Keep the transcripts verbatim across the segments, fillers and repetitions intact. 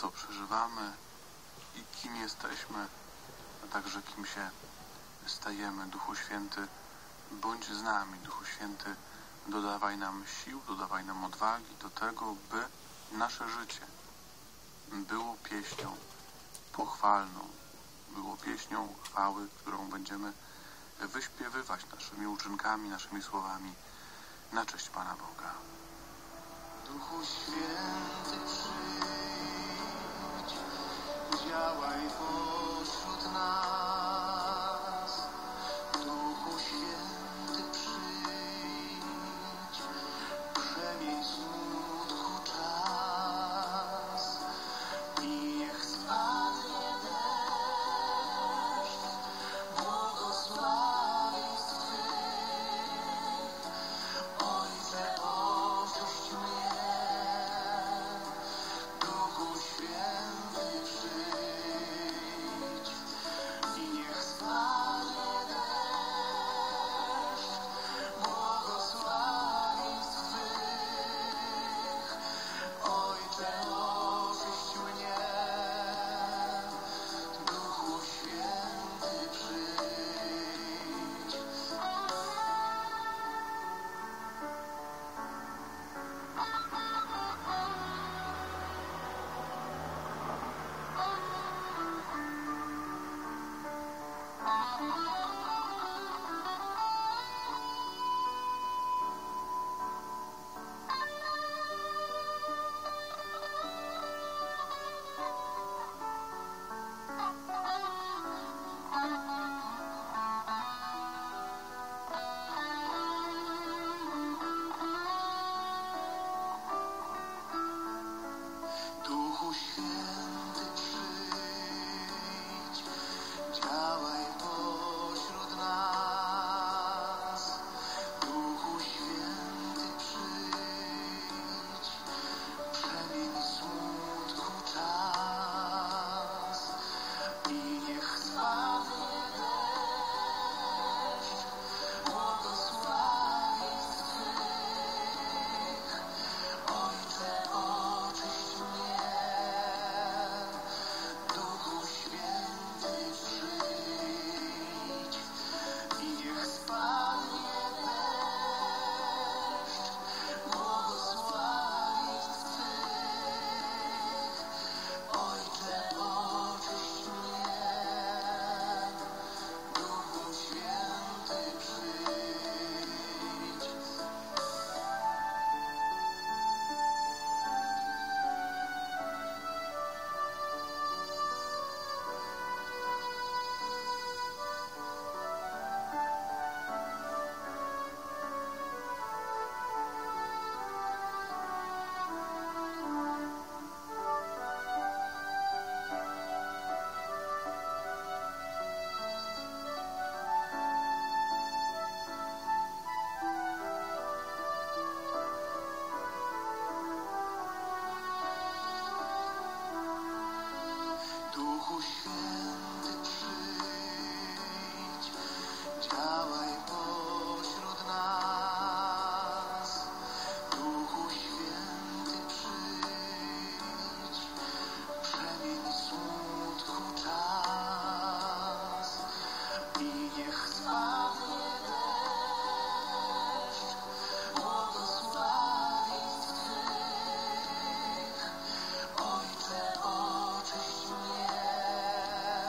co przeżywamy i kim jesteśmy, a także kim się stajemy. Duchu Święty, bądź z nami. Duchu Święty, dodawaj nam sił, dodawaj nam odwagi do tego, by nasze życie było pieśnią pochwalną, było pieśnią chwały, którą będziemy wyśpiewywać naszymi uczynkami, naszymi słowami na cześć Pana Boga. Duchu Święty, przyjdź, działaj pośród nas. Duchu Święty, przyjdź, przemień smutku czas i niech spadnie deszcz błogosławieństw Twych. Ojcze, oczyść mnie. Duchu Święty, przyjdź i niech spadnie deszcz błogosławieństw Twych. Ojcze, oczyść mnie. Duchu Święty, przyjdź. Duchu Święty, przyjdź, działaj pośród nas. Duchu Święty, przyjdź, przemień smutku czas i niech spadnie deszcz błogosławieństw Twych. Ojcze, oczyść mnie. Duchu Święty, przyjdź i niech spadnie deszcz błogosławieństw Twych. Ojcze, oczyść mnie. Duchu Święty, przyjdź. Duchu Święty, przyjdź, działaj pośród nas. Duchu Święty, przyjdź, przemień smutku czas i niech spadnie deszcz błogosławieństw Twych. Ojcze, oczyść mnie.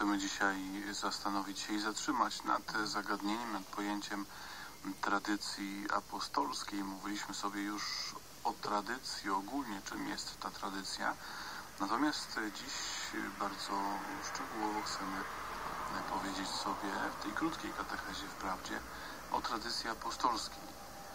chcemy dzisiaj zastanowić się i zatrzymać nad zagadnieniem, nad pojęciem tradycji apostolskiej. Mówiliśmy sobie już o tradycji ogólnie, czym jest ta tradycja. Natomiast dziś bardzo szczegółowo chcemy powiedzieć sobie w tej krótkiej katechezie wprawdzie o tradycji apostolskiej.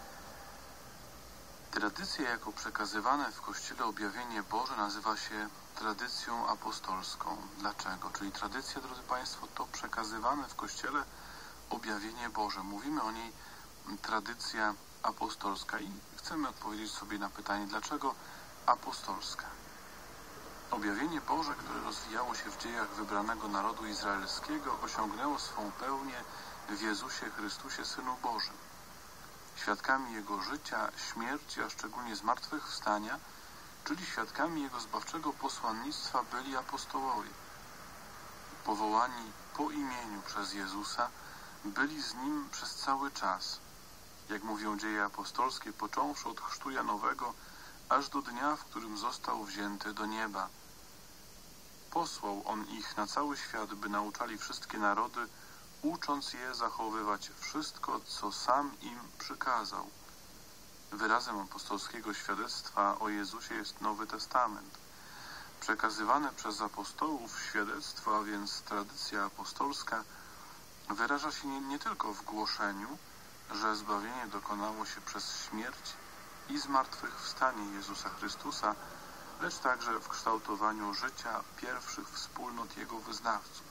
Tradycja jako przekazywane w Kościele objawienie Boże nazywa się tradycją apostolską. Dlaczego? Czyli tradycja, drodzy Państwo, to przekazywane w Kościele objawienie Boże. Mówimy o niej tradycja apostolska i chcemy odpowiedzieć sobie na pytanie, dlaczego apostolska? Objawienie Boże, które rozwijało się w dziejach wybranego narodu izraelskiego, osiągnęło swą pełnię w Jezusie Chrystusie, Synu Bożym. Świadkami Jego życia, śmierci, a szczególnie zmartwychwstania, czyli świadkami Jego zbawczego posłannictwa byli apostołowie. Powołani po imieniu przez Jezusa, byli z Nim przez cały czas. Jak mówią dzieje apostolskie, począwszy od chrztu Janowego, aż do dnia, w którym został wzięty do nieba. Posłał On ich na cały świat, by nauczali wszystkie narody, ucząc je zachowywać wszystko, co sam im przykazał. Wyrazem apostolskiego świadectwa o Jezusie jest Nowy Testament. Przekazywane przez apostołów świadectwo, a więc tradycja apostolska, wyraża się nie, nie tylko w głoszeniu, że zbawienie dokonało się przez śmierć i zmartwychwstanie Jezusa Chrystusa, lecz także w kształtowaniu życia pierwszych wspólnot Jego wyznawców.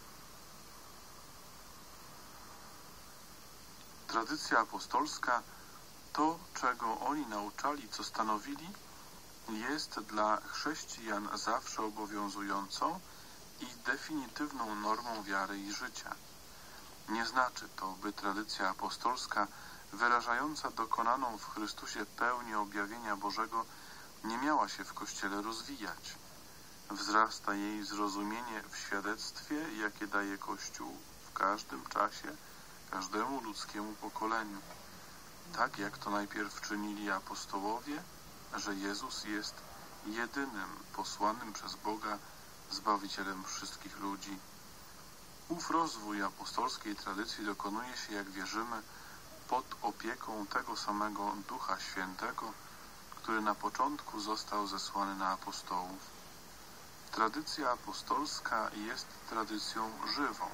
Tradycja apostolska, to, czego oni nauczali, co stanowili, jest dla chrześcijan zawsze obowiązującą i definitywną normą wiary i życia. Nie znaczy to, by tradycja apostolska, wyrażająca dokonaną w Chrystusie pełnię objawienia Bożego, nie miała się w Kościele rozwijać. Wzrasta jej zrozumienie w świadectwie, jakie daje Kościół w każdym czasie, każdemu ludzkiemu pokoleniu. Tak jak to najpierw czynili apostołowie, że Jezus jest jedynym posłanym przez Boga Zbawicielem wszystkich ludzi. Ów rozwój apostolskiej tradycji dokonuje się, jak wierzymy, pod opieką tego samego Ducha Świętego, który na początku został zesłany na apostołów. Tradycja apostolska jest tradycją żywą.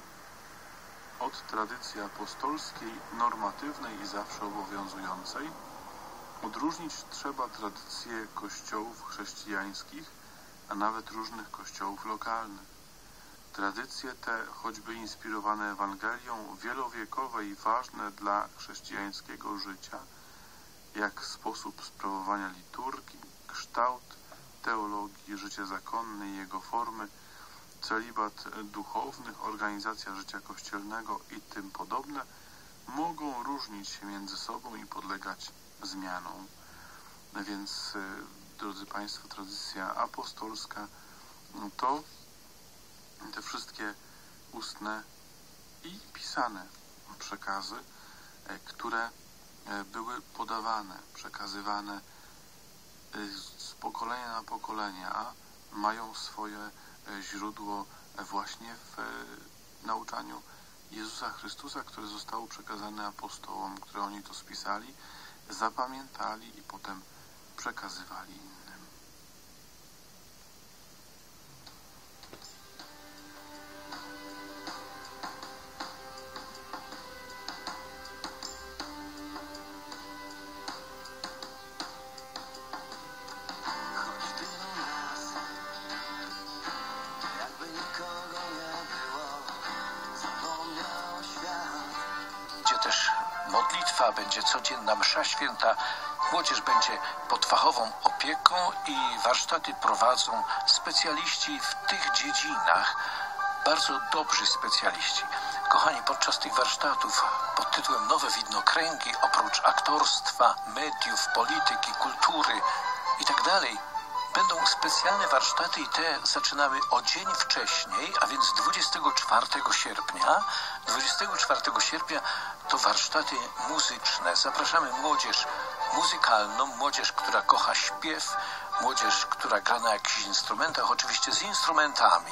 Od tradycji apostolskiej, normatywnej i zawsze obowiązującej, odróżnić trzeba tradycje kościołów chrześcijańskich, a nawet różnych kościołów lokalnych. Tradycje te, choćby inspirowane Ewangelią, wielowiekowe i ważne dla chrześcijańskiego życia, jak sposób sprawowania liturgii, kształt teologii, życie zakonne i jego formy, celibat duchownych, organizacja życia kościelnego i tym podobne, mogą różnić się między sobą i podlegać zmianom. Więc, drodzy Państwo, tradycja apostolska to te wszystkie ustne i pisane przekazy, które były podawane, przekazywane z pokolenia na pokolenie, a mają swoje źródło właśnie w nauczaniu Jezusa Chrystusa, które zostało przekazane apostołom, które oni to spisali, zapamiętali i potem przekazywali innym. Modlitwa, będzie codzienna msza święta, młodzież będzie pod fachową opieką i warsztaty prowadzą specjaliści w tych dziedzinach, bardzo dobrzy specjaliści. Kochani, podczas tych warsztatów pod tytułem Nowe widnokręgi, oprócz aktorstwa, mediów, polityki, kultury itd., będą specjalne warsztaty i te zaczynamy o dzień wcześniej, a więc dwudziestego czwartego sierpnia. dwudziestego czwartego sierpnia to warsztaty muzyczne. Zapraszamy młodzież muzykalną, młodzież, która kocha śpiew, młodzież, która gra na jakichś instrumentach, oczywiście z instrumentami.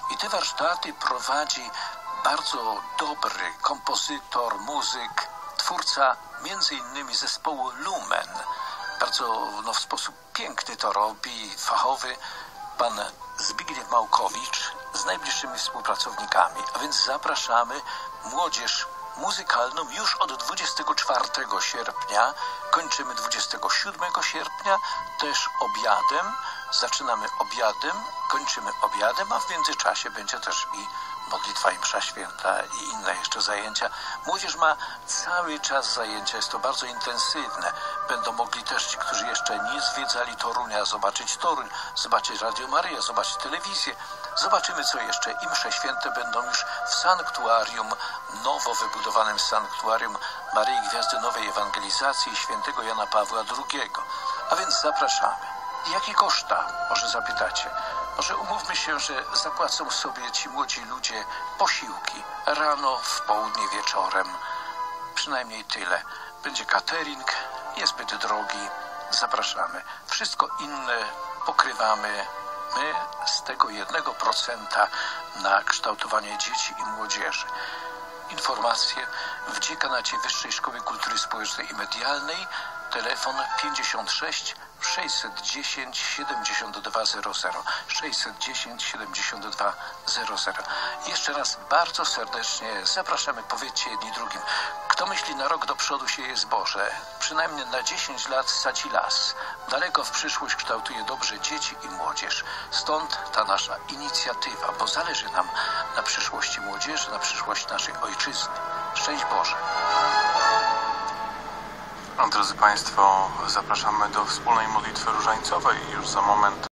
I te warsztaty prowadzi bardzo dobry kompozytor, muzyk, twórca między innymi zespołu Lumen. Bardzo no, w sposób piękny to robi, fachowy, pan Zbigniew Małkowicz z najbliższymi współpracownikami. A więc zapraszamy młodzież muzykalną już od dwudziestego czwartego sierpnia. Kończymy dwudziestego siódmego sierpnia, też obiadem. Zaczynamy obiadem, kończymy obiadem, a w międzyczasie będzie też i modlitwa i msza święta i inne jeszcze zajęcia. Młodzież ma cały czas zajęcia, jest to bardzo intensywne. Będą mogli też ci, którzy jeszcze nie zwiedzali Torunia, zobaczyć Toruń, zobaczyć Radio Maryja, zobaczyć telewizję. Zobaczymy, co jeszcze. I msze święte będą już w sanktuarium, nowo wybudowanym sanktuarium Maryi Gwiazdy Nowej Ewangelizacji świętego Jana Pawła drugiego. A więc zapraszamy. Jakie koszta? Może zapytacie. Może umówmy się, że zapłacą sobie ci młodzi ludzie posiłki rano, w południe, wieczorem. Przynajmniej tyle. Będzie catering, niezbyt drogi. Zapraszamy. Wszystko inne pokrywamy my z tego jednego procenta na kształtowanie dzieci i młodzieży. Informacje w Dziekanacie Wyższej Szkoły Kultury Społecznej i Medialnej. Telefon pięćdziesiąt sześć sześćset dziesięć siedemdziesiąt dwa zero zero sześćset dziesięć siedemdziesiąt dwa zero zero. Jeszcze raz bardzo serdecznie zapraszamy. Powiedzcie jedni drugim, kto myśli na rok do przodu sieje zboże, przynajmniej na dziesięć lat sadzi las. Daleko w przyszłość kształtuje dobrze dzieci i młodzież. Stąd ta nasza inicjatywa, bo zależy nam na przyszłości młodzieży, na przyszłości naszej ojczyzny. Szczęść Boże. Drodzy Państwo, zapraszamy do wspólnej modlitwy różańcowej już za moment.